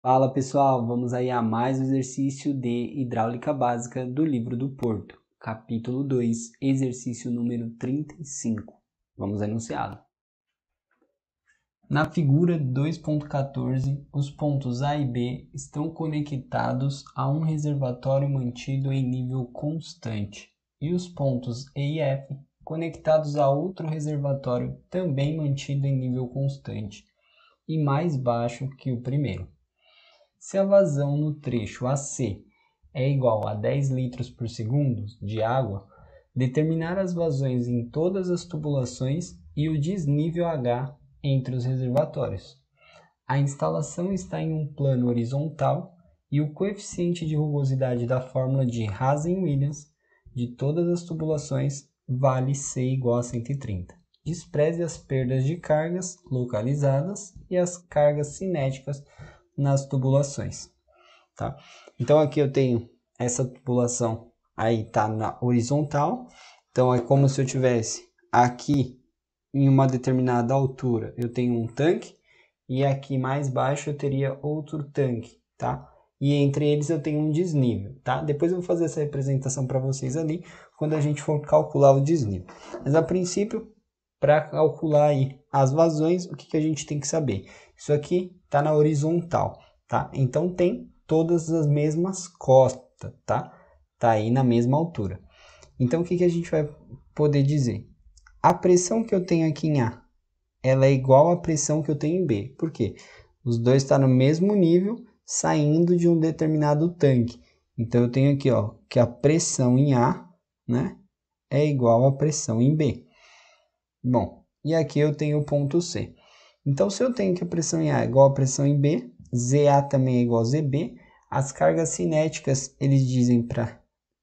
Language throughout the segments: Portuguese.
Fala pessoal, vamos aí a mais um exercício de hidráulica básica do livro do Porto, capítulo 2, exercício número 35. Vamos enunciá-lo. Na figura 2.14, os pontos A e B estão conectados a um reservatório mantido em nível constante e os pontos E e F conectados a outro reservatório também mantido em nível constante e mais baixo que o primeiro. Se a vazão no trecho AC é igual a 10 litros por segundo de água, determinar as vazões em todas as tubulações e o desnível H entre os reservatórios. A instalação está em um plano horizontal e o coeficiente de rugosidade da fórmula de Hazen-Williams de todas as tubulações vale C igual a 130. Despreze as perdas de cargas localizadas e as cargas cinéticas nas tubulações, tá? Então aqui eu tenho essa tubulação aí tá na horizontal, então é como se eu tivesse aqui em uma determinada altura eu tenho um tanque e aqui mais baixo eu teria outro tanque, tá? E entre eles eu tenho um desnível, tá? Depois eu vou fazer essa representação para vocês ali quando a gente for calcular o desnível. Mas a princípio, para calcular aí as vazões, o que a gente tem que saber? Isso aqui está na horizontal, tá? Então tem todas as mesmas costas, tá? Tá aí na mesma altura. Então o que a gente vai poder dizer? A pressão que eu tenho aqui em A, ela é igual à pressão que eu tenho em B. Por quê? Os dois estão no mesmo nível, saindo de um determinado tanque. Então eu tenho aqui, ó, que a pressão em A, né, é igual à pressão em B. Bom, e aqui eu tenho o ponto C. Então, se eu tenho que a pressão em A é igual à pressão em B, ZA também é igual a ZB, as cargas cinéticas eles dizem para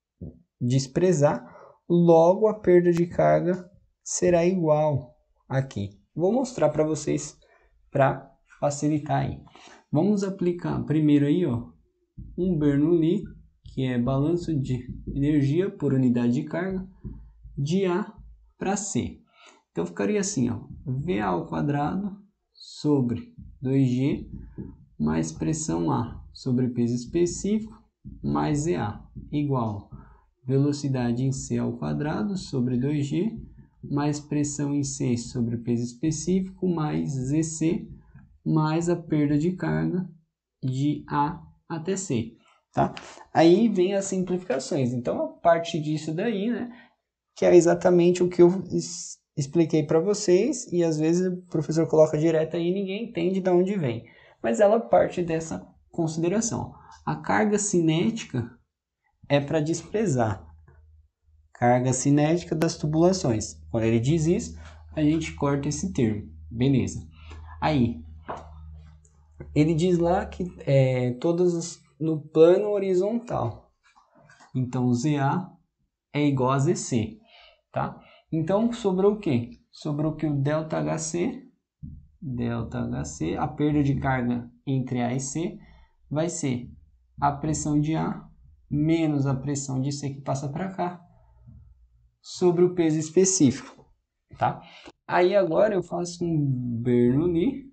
desprezar, logo a perda de carga será igual aqui. Vou mostrar para vocês para facilitar aí. Vamos aplicar primeiro aí, ó, um Bernoulli, que é balanço de energia por unidade de carga, de A para C. Então ficaria assim, ó, VA ao quadrado sobre 2G mais pressão A sobre peso específico mais EA igual velocidade em C ao quadrado sobre 2G mais pressão em C sobre peso específico mais ZC mais a perda de carga de A até C, tá? Aí vem as simplificações. Então a parte disso daí, né, que é exatamente o que eu expliquei para vocês e às vezes o professor coloca direto aí e ninguém entende de onde vem. Mas ela parte dessa consideração. A carga cinética é para desprezar. Carga cinética das tubulações. Quando ele diz isso, a gente corta esse termo. Beleza. Aí, ele diz lá que todas no plano horizontal. Então, ZA é igual a ZC. Tá? Então, sobrou o quê? Sobrou que o ΔHC, a perda de carga entre A e C, vai ser a pressão de A menos a pressão de C que passa para cá, sobre o peso específico. Tá? Aí agora eu faço um Bernoulli,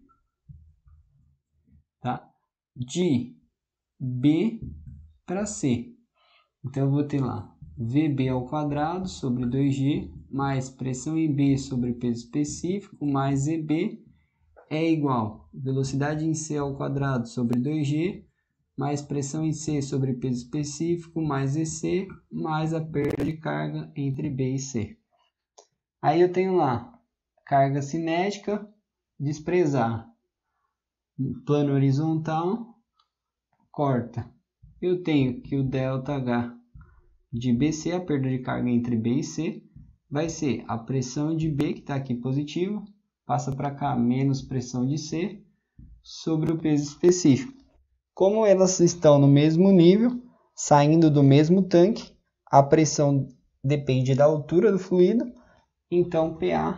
tá? De B para C. Então eu vou ter lá VB ao quadrado sobre 2G mais pressão em B sobre peso específico mais EB é igual a velocidade em C ao quadrado sobre 2G mais pressão em C sobre peso específico mais EC mais a perda de carga entre B e C. Aí eu tenho lá carga cinética, desprezar, plano horizontal, corta. Eu tenho que o ΔH de BC, a perda de carga entre B e C, vai ser a pressão de B, que está aqui positiva, passa para cá menos pressão de C, sobre o peso específico. Como elas estão no mesmo nível, saindo do mesmo tanque, a pressão depende da altura do fluido, então PA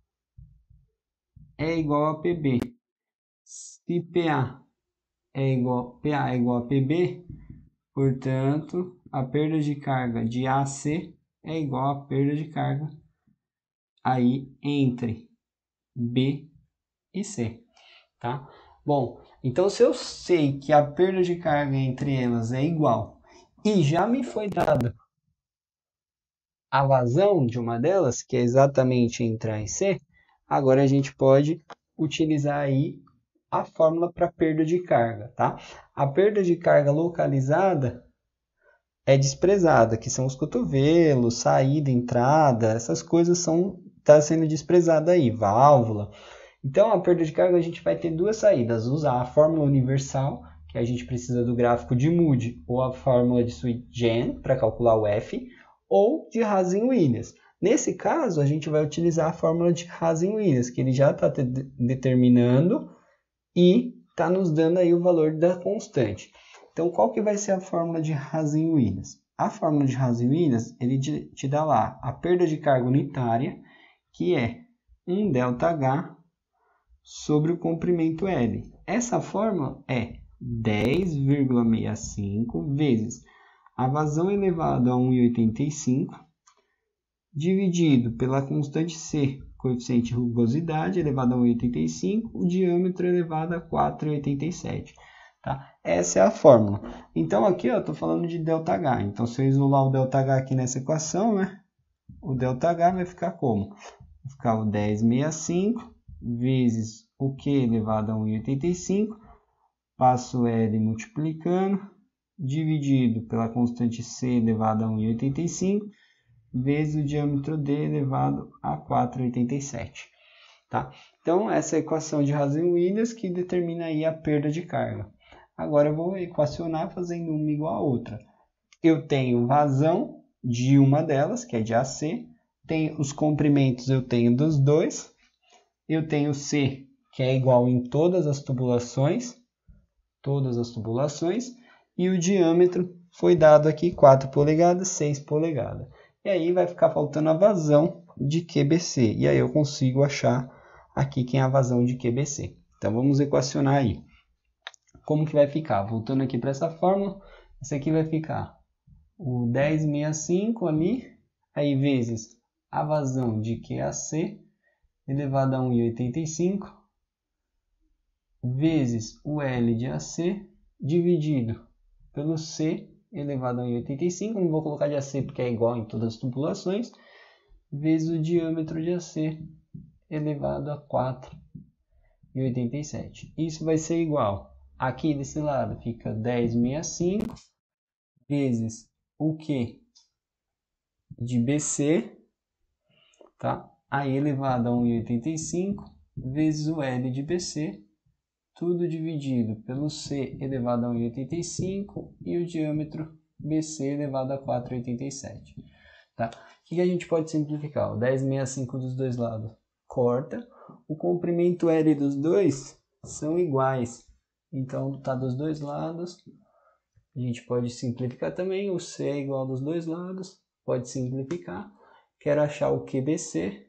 é igual a PB. Se PA é igual a PB, portanto, a perda de carga de AC é igual a perda de carga aí entre B e C, tá? Bom, Então, se eu sei que a perda de carga entre elas é igual e já me foi dado a vazão de uma delas, que é exatamente entre A e C, agora a gente pode utilizar aí a fórmula para perda de carga, tá? A perda de carga localizada é desprezada, que são os cotovelos, saída, entrada, essas coisas tá sendo desprezada aí, válvula. Então, a perda de carga a gente vai ter duas saídas, usar a fórmula universal, que a gente precisa do gráfico de Moody, ou a fórmula de Sweet-Gen para calcular o F, ou de Hazen-Williams. Nesse caso, a gente vai utilizar a fórmula de Hazen-Williams, que ele já está determinando e está nos dando aí o valor da constante. Então, qual que vai ser a fórmula de Hazen-Williams? A fórmula de Hazen-Williams, ele te dá lá a perda de carga unitária, que é 1 ΔH sobre o comprimento L. Essa fórmula é 10,65 vezes a vazão elevado a 1,85 dividido pela constante C, coeficiente de rugosidade elevado a 1,85, o diâmetro elevado a 4,87. Tá? Essa é a fórmula. Então aqui eu estou falando de ΔH. Então se eu isolar o ΔH aqui nessa equação, né, o ΔH vai ficar como? Vai ficar o 10,65 vezes o Q elevado a 1,85, passo L multiplicando, dividido pela constante C elevado a 1,85, vezes o diâmetro D elevado a 4,87. Tá? Então, essa é a equação de Hazen-Williams que determina aí a perda de carga. Agora eu vou equacionar fazendo uma igual a outra. Eu tenho vazão de uma delas, que é de AC, tem os comprimentos eu tenho dos dois, eu tenho C, que é igual em todas as tubulações, e o diâmetro foi dado aqui 4 polegadas, 6 polegadas. E aí vai ficar faltando a vazão de QBC, e aí eu consigo achar aqui quem é a vazão de QBC. Então vamos equacionar aí. Como que vai ficar? Voltando aqui para essa fórmula, esse aqui vai ficar o 10,65 ali, aí vezes a vazão de QAC elevado a 1,85 vezes o L de AC dividido pelo C elevado a 1,85, não vou colocar de AC porque é igual em todas as tubulações, vezes o diâmetro de AC elevado a 4,87. Isso vai ser igual, aqui desse lado fica 10,65 vezes o Q de BC, tá? Aí elevado a 1,85 vezes o L de BC, tudo dividido pelo C elevado a 1,85 e o diâmetro BC elevado a 4,87. Tá? O que a gente pode simplificar? O 10,65 dos dois lados corta, o comprimento L dos dois são iguais, então tá dos dois lados. A gente pode simplificar também, o C é igual dos dois lados, pode simplificar. Quero achar o QBC,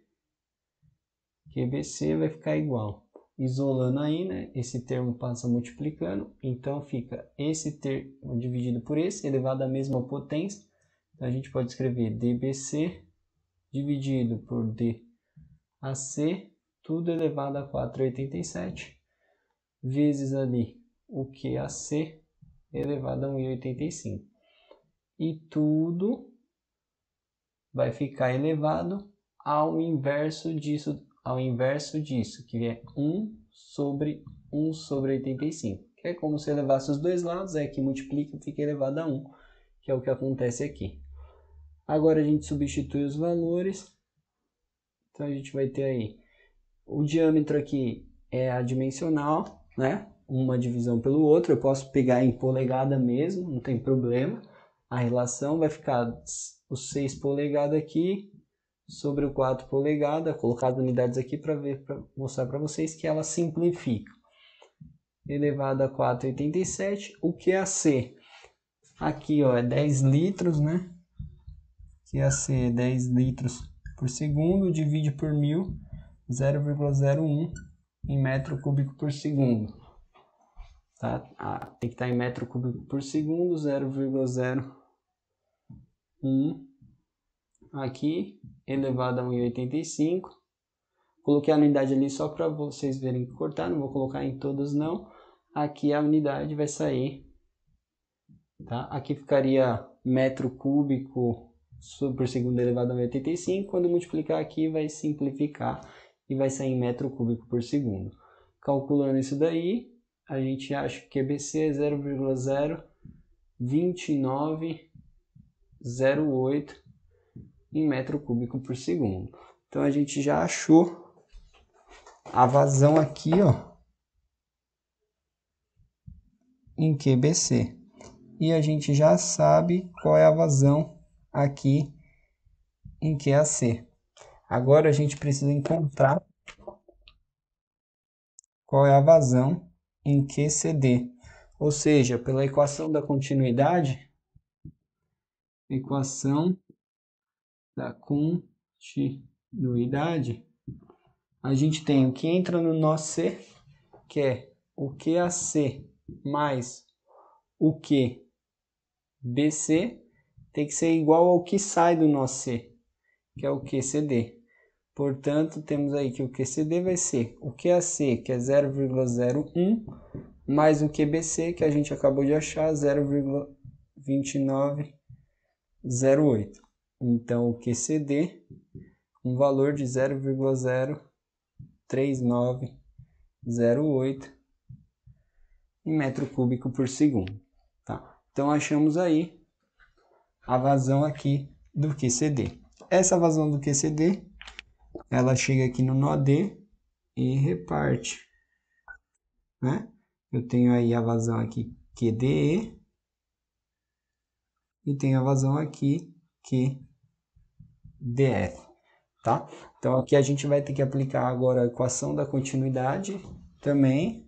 QBC vai ficar igual. Isolando aí, né, esse termo passa multiplicando, então fica esse termo dividido por esse, elevado à mesma potência. Então a gente pode escrever DBC dividido por DAC, tudo elevado a 4,87, vezes ali o QAC elevado a 1,85. E tudo vai ficar elevado ao inverso disso, que é 1 sobre 85. Que é como se elevasse os dois lados, é que multiplica e fica elevado a 1, que é o que acontece aqui. Agora a gente substitui os valores, então a gente vai ter aí, o diâmetro aqui é adimensional, né? Uma divisão pelo outro, eu posso pegar em polegada mesmo, não tem problema. A relação vai ficar os 6 polegadas aqui sobre o 4 polegadas, colocar as unidades aqui para mostrar para vocês que ela simplifica. Elevado a 4,87, o QAC aqui ó, é 10 litros, né? QAC é 10 litros por segundo, divide por 1000, 0,01 em metro cúbico por segundo. Tá? Tem que estar em metro cúbico por segundo, 0,01 aqui, elevado a 1,85. Coloquei a unidade ali só para vocês verem cortar, não vou colocar em todos não. aqui a unidade vai sair, tá? Aqui ficaria metro cúbico por segundo elevado a 85, quando multiplicar aqui vai simplificar e vai sair em metro cúbico por segundo. Calculando isso daí, a gente acha que QBC é 0,02908 em metro cúbico por segundo. Então a gente já achou a vazão aqui, ó, em QBC. E a gente já sabe qual é a vazão aqui em QAC. Agora a gente precisa encontrar qual é a vazão em QCD. Ou seja, pela equação da continuidade, a gente tem o que entra no nó C, que é o QAC mais o QBC, tem que ser igual ao que sai do nó C, que é o QCD. Portanto, temos aí que o QCD vai ser o QAC, que é 0,01, mais o QBC, que a gente acabou de achar, 0,2908. Então, o QCD, um valor de 0,03908 em metro cúbico por segundo. Tá? Então, achamos aí a vazão aqui do QCD. Essa vazão do QCD, ela chega aqui no nó D e reparte, né? Eu tenho aí a vazão aqui QDE e tenho a vazão aqui QDF, tá? Então aqui a gente vai ter que aplicar agora a equação da continuidade também.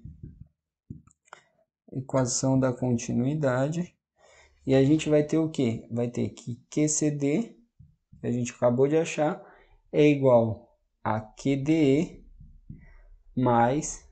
Equação da continuidade. E a gente vai ter o quê? Vai ter que QCD, que a gente acabou de achar, é igual a QDE mais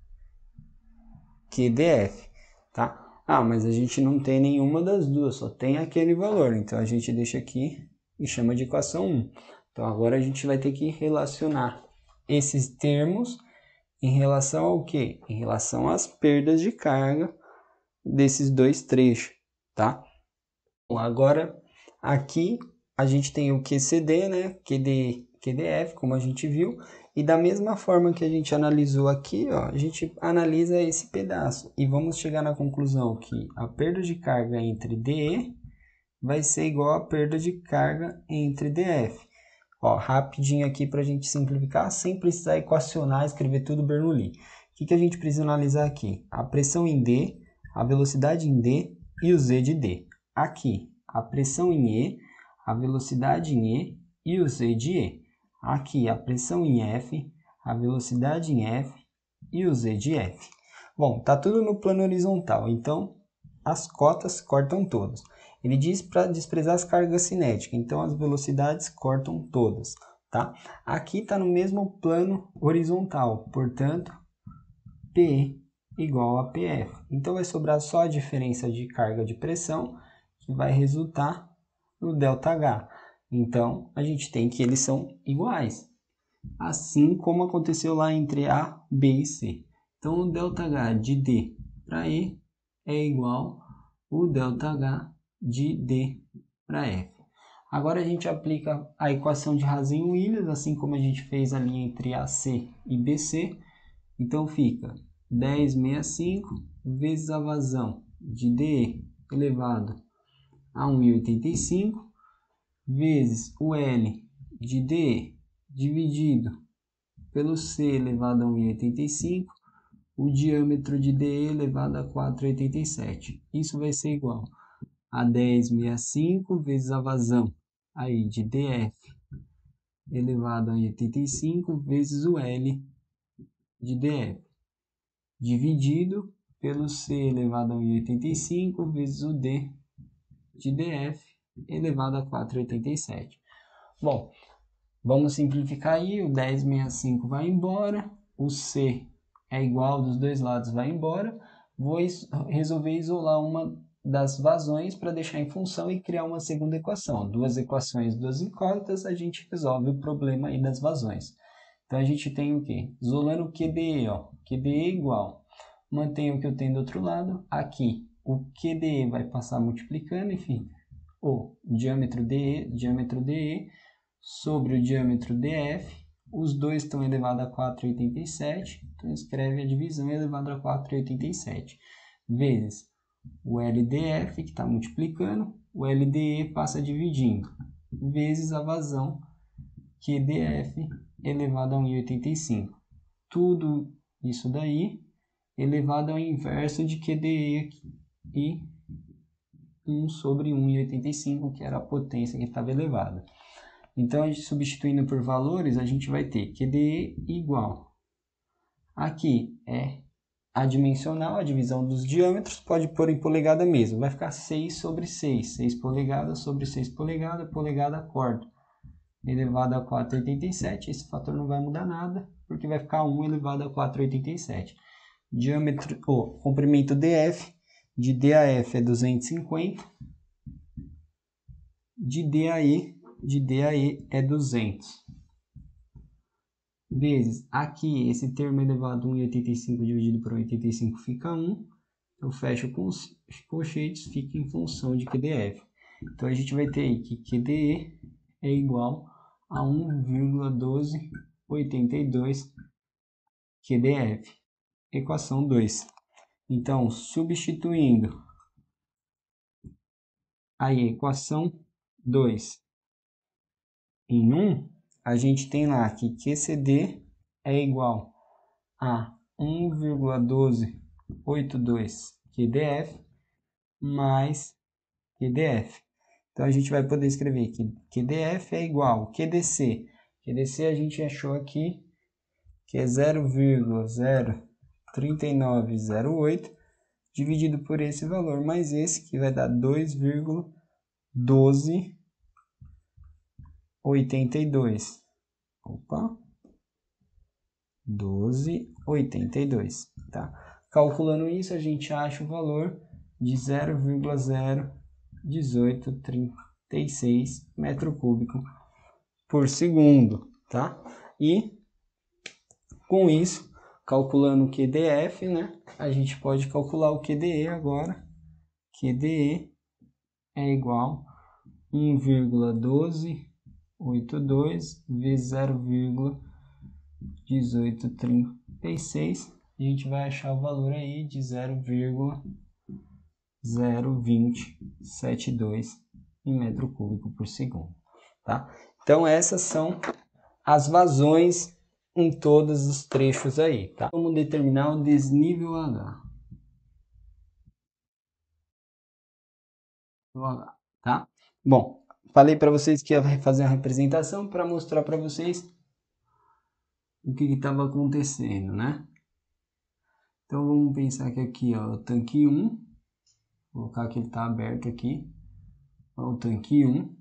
QDF, tá? Ah, mas a gente não tem nenhuma das duas, só tem aquele valor. Então a gente deixa aqui e chama de equação 1. Então agora a gente vai ter que relacionar esses termos em relação ao quê? Em relação às perdas de carga desses dois trechos, tá? Bom, agora aqui a gente tem o QCD, né? QDF, como a gente viu, e da mesma forma que a gente analisou aqui, ó, a gente analisa esse pedaço e vamos chegar na conclusão que a perda de carga entre DE vai ser igual a perda de carga entre DF. Ó, rapidinho aqui para a gente simplificar, sem precisar equacionar, escrever tudo Bernoulli. O que a gente precisa analisar aqui? A pressão em D, a velocidade em D e o Z de D. Aqui, a pressão em E, a velocidade em E e o Z de E. Aqui, a pressão em F, a velocidade em F e o Z de F. Bom, tá tudo no plano horizontal, então as cotas cortam todas. Ele diz para desprezar as cargas cinéticas, então as velocidades cortam todas, tá? Aqui está no mesmo plano horizontal, portanto, PE igual a PF. Então vai sobrar só a diferença de carga de pressão, que vai resultar no ΔH. Então, a gente tem que eles são iguais, assim como aconteceu lá entre A, B e C. Então, o ΔH de D para E é igual ao ΔH de D para F. Agora a gente aplica a equação de Rasen-Williams, assim como a gente fez ali entre AC e BC. Então fica 1065 vezes a vazão de DE elevado a 1,85 vezes o L de DE dividido pelo C elevado a 1,85, o diâmetro de DE elevado a 4,87. Isso vai ser igual a 1065 vezes a vazão aí de DF elevado a 85 vezes o L de DF, dividido pelo C elevado a 1,85 vezes o D de DF elevado a 4,87. Bom, vamos simplificar aí, o 1065 vai embora, o C é igual dos dois lados, vai embora. Vou resolver isolar uma das vazões para deixar em função e criar uma segunda equação. Duas equações, duas incógnitas, a gente resolve o problema aí das vazões. Então a gente tem o quê? Isolando o QDE, ó. QDE igual mantenho o que eu tenho do outro lado. Aqui, o QDE vai passar multiplicando, enfim, o diâmetro DE sobre o diâmetro DF. Os dois estão elevado a 4,87, então escreve a divisão elevado a 4,87, vezes o LDF, que está multiplicando, o LDE passa dividindo, vezes a vazão QDF elevado a 1,85. Tudo isso daí elevado ao inverso de QDE e 1 sobre 1,85, que era a potência que estava elevada. Então, a gente substituindo por valores, a gente vai ter QDE igual. Aqui é adimensional, a divisão dos diâmetros, pode pôr em polegada mesmo. Vai ficar 6 sobre 6. 6 polegadas sobre 6 polegadas, polegada corda. Elevado a 4,87. Esse fator não vai mudar nada, porque vai ficar 1 elevado a 4,87. Diâmetro, comprimento DF, de DAF é 250. De DAE é 200, vezes, aqui, esse termo elevado a 1,85 dividido por 1,85 fica 1, eu fecho com os colchetes, fica em função de QDF. Então, a gente vai ter aí que QDE é igual a 1,1282 QDF, equação 2. Então, substituindo aí a equação 2 em 1, a gente tem lá que QCD é igual a 1,1282 QDF mais QDF. Então, a gente vai poder escrever que QDF é igual a QDC. QDC a gente achou aqui que é 0,03908 dividido por esse valor, mais esse que vai dar 2,1282. Opa! 12,82, tá? Calculando isso, a gente acha o valor de 0,01836 metro cúbico por segundo, tá? E com isso, calculando o QDF, né? A gente pode calcular o QDE agora. QDE é igual a 1,1282 vezes 0,1836. A gente vai achar o valor aí de 0,02072 em metro cúbico por segundo, tá? Então, essas são as vazões em todos os trechos aí, tá? Vamos determinar o desnível H. Tá? Bom, falei para vocês que ia fazer uma representação para mostrar para vocês o que estava acontecendo, né? Então, vamos pensar que aqui, ó, o tanque 1, vou colocar que ele está aberto aqui, ó, o tanque 1.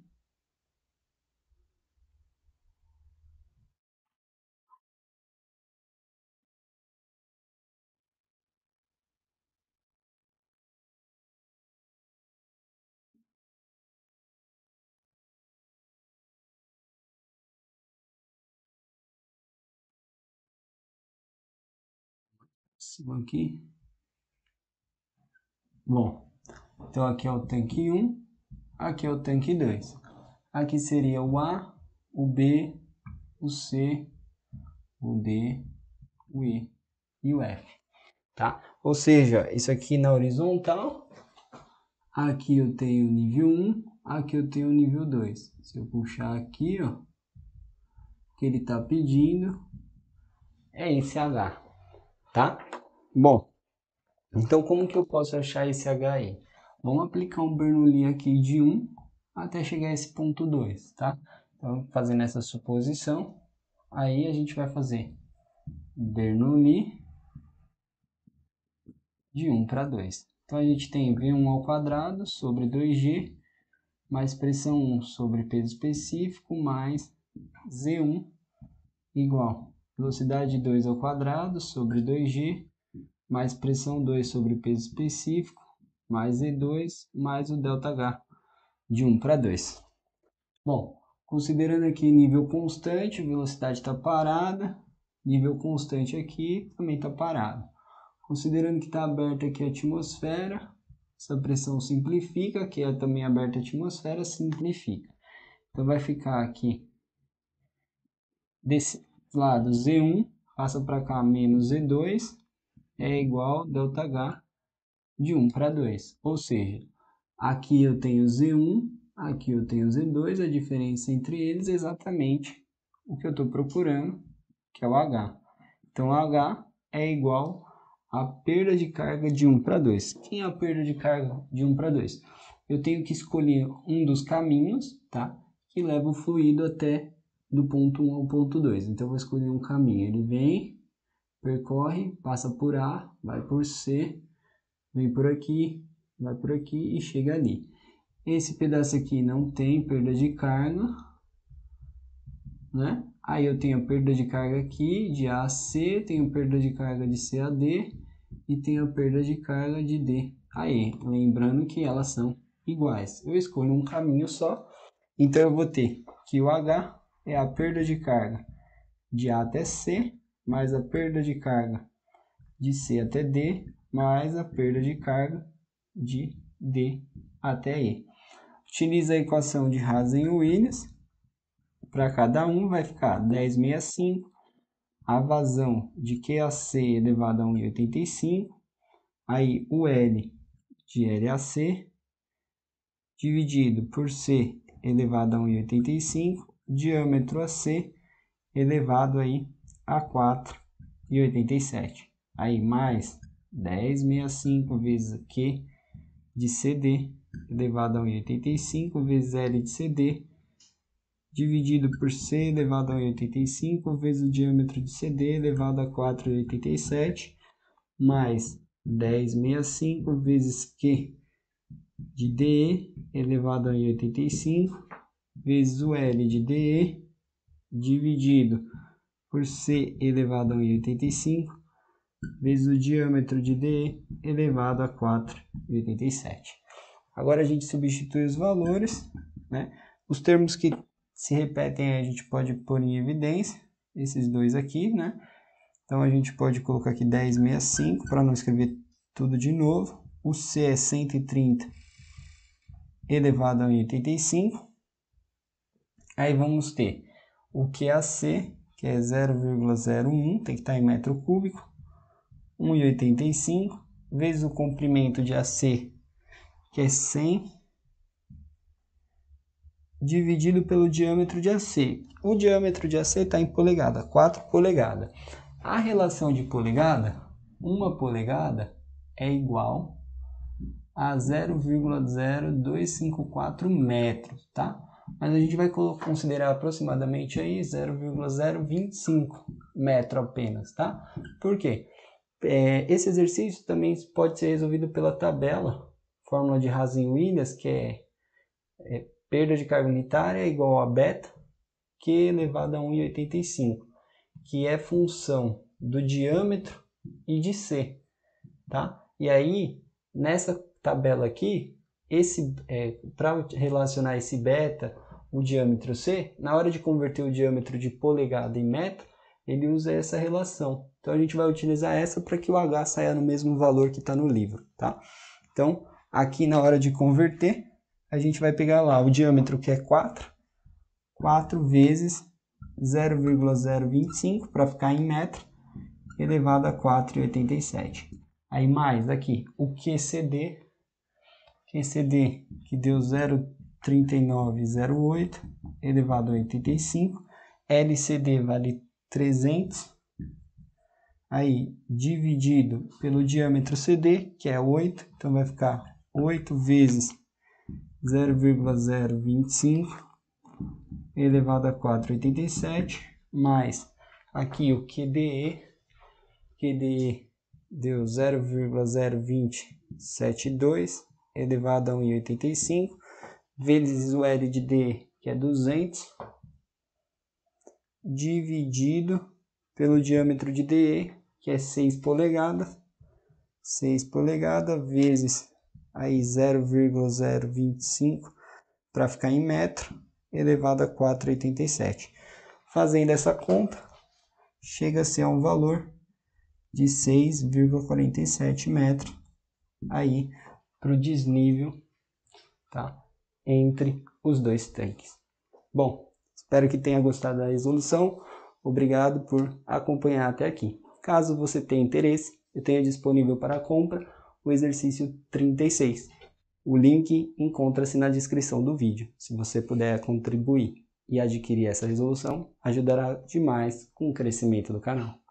Aqui. Bom, então aqui é o tanque 1, aqui é o tanque 2. Aqui seria o A, o B, o C, o D, o E e o F, tá? Ou seja, isso aqui na horizontal, aqui eu tenho o nível 1, aqui eu tenho o nível 2. Se eu puxar aqui, ó, o que ele está pedindo é esse H, tá? Bom, então como que eu posso achar esse H aí? Vamos aplicar um Bernoulli aqui de 1 até chegar a esse ponto 2, tá? Então, fazendo essa suposição, aí a gente vai fazer Bernoulli de 1 para 2. Então, a gente tem V1 ao quadrado sobre 2G, mais pressão 1 sobre peso específico, mais Z1 igual velocidade 2 ao quadrado sobre 2G, mais pressão 2 sobre peso específico, mais Z2, mais o ΔH, de 1 para 2. Bom, considerando aqui nível constante, velocidade está parada, nível constante aqui também está parado. Considerando que está aberta aqui a atmosfera, essa pressão simplifica, que é também aberta a atmosfera, simplifica. Então vai ficar aqui, desse lado Z1, passa para cá menos Z2, é igual ΔH de 1 para 2. Ou seja, aqui eu tenho Z1, aqui eu tenho Z2, a diferença entre eles é exatamente o que eu estou procurando, que é o H. Então, H é igual a perda de carga de 1 para 2. Quem é a perda de carga de 1 para 2? Eu tenho que escolher um dos caminhos, tá? Que leva o fluido até do ponto 1 ao ponto 2. Então, eu vou escolher um caminho. Ele vem, percorre, passa por A, vai por C, vem por aqui, vai por aqui e chega ali. Esse pedaço aqui não tem perda de carga, né? Aí eu tenho a perda de carga aqui de A a C, tenho perda de carga de C a D e tenho a perda de carga de D a E. Lembrando que elas são iguais. Eu escolho um caminho só, então eu vou ter que o H é a perda de carga de A até C, mais a perda de carga de C até D, mais a perda de carga de D até E. Utiliza a equação de Hazen-Williams. Para cada um vai ficar 10,65. A vazão de QAC elevado a 1,85. Aí o L de LAC dividido por C elevado a 1,85. Diâmetro AC elevado aí a 4,87. Aí mais 10,65 vezes Q de CD elevado a 1,85 vezes L de CD dividido por C elevado a 1,85 vezes o diâmetro de CD elevado a 4,87 mais 10,65 vezes Q de DE elevado a 1,85 vezes o L de DE dividido por C elevado a 1,85 vezes o diâmetro de DE elevado a 4,87. Agora a gente substitui os valores, né? Os termos que se repetem a gente pode pôr em evidência, esses dois aqui, né? Então a gente pode colocar aqui 10,65 para não escrever tudo de novo. O C é 130 elevado a 1,85. Aí vamos ter o QAC, que é 0,01, tem que estar em metro cúbico, 1,85, vezes o comprimento de AC, que é 100, dividido pelo diâmetro de AC. O diâmetro de AC está em polegada, 4 polegadas. A relação de polegada, 1 polegada é igual a 0,0254 metros, tá? Mas a gente vai considerar aproximadamente aí 0,025 metro apenas, tá? Por quê? Esse exercício também pode ser resolvido pela tabela, fórmula de Hazen-Williams, que é perda de carga unitária igual a beta, Q elevado a 1,85, que é função do diâmetro e de C, tá? E aí, nessa tabela aqui, para relacionar esse beta, o diâmetro C, na hora de converter o diâmetro de polegada em metro, ele usa essa relação. Então, a gente vai utilizar essa para que o H saia no mesmo valor que está no livro, tá? Então, aqui na hora de converter, a gente vai pegar lá o diâmetro que é 4 vezes 0,025 para ficar em metro, elevado a 4,87. Aí mais aqui o QCD que deu 0,3908 elevado a 85. LCD vale 300. Aí dividido pelo diâmetro CD, que é 8, então vai ficar 8 vezes 0,025 elevado a 4,87, mais aqui o QDE deu 0,02072 elevado a 1,85, vezes o L de D, que é 200, dividido pelo diâmetro de DE, que é 6 polegadas, vezes aí 0,025 para ficar em metro, elevado a 4,87. Fazendo essa conta, chega a ser um valor de 6,47 metros aí para o desnível, tá? Entre os dois tanques. Bom, espero que tenha gostado da resolução. Obrigado por acompanhar até aqui. Caso você tenha interesse, eu tenho disponível para compra o exercício 36. O link encontra-se na descrição do vídeo. Se você puder contribuir e adquirir essa resolução, ajudará demais com o crescimento do canal.